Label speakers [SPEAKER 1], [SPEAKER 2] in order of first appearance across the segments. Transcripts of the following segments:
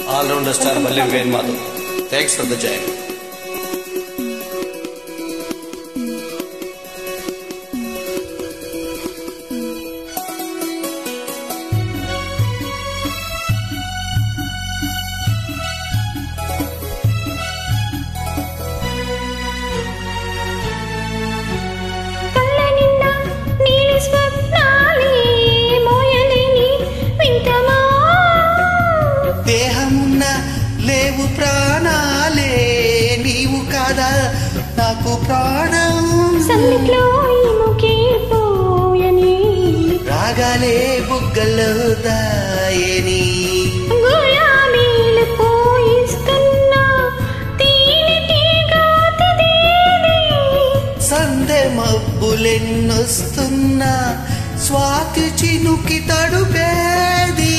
[SPEAKER 1] all-rounder star Balli Venu Madhav. Thanks for the join.
[SPEAKER 2] లేవు ప్రాణాలే నీవు కాదా నాకు ప్రాణం
[SPEAKER 3] సన్నిట్లో ముకిపోయని
[SPEAKER 2] రాగాలే బుగ్గల్లో దాయని
[SPEAKER 3] గులాబీలు పోయిస్తున్నా తీనిటిగా తిదేది
[SPEAKER 2] సందె మబ్బులెన్నొస్తున్నా స్వాతి చినుకి తడుపేది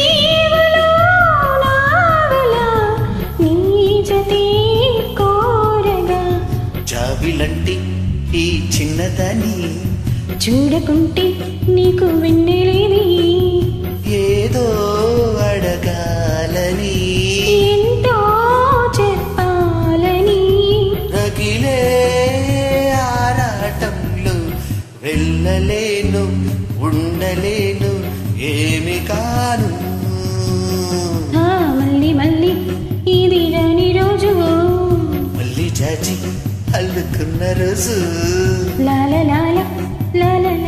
[SPEAKER 2] జాబిలంటి ఈ చిన్నదాన్ని
[SPEAKER 3] చూడకుంటే నీకు వెన్నెలేని
[SPEAKER 2] ఏదో అడగాలని
[SPEAKER 3] ఎంతో చెప్పాలని
[SPEAKER 2] రగిలే ఆరాటంలో వెళ్ళలేను ఉండలేను ఏమి కాను
[SPEAKER 3] మళ్ళీ మళ్ళీ ఇది రాని రోజు
[SPEAKER 2] మళ్ళీ జాజి అల్లుకున్న రోజు
[SPEAKER 3] లాల లాల లాల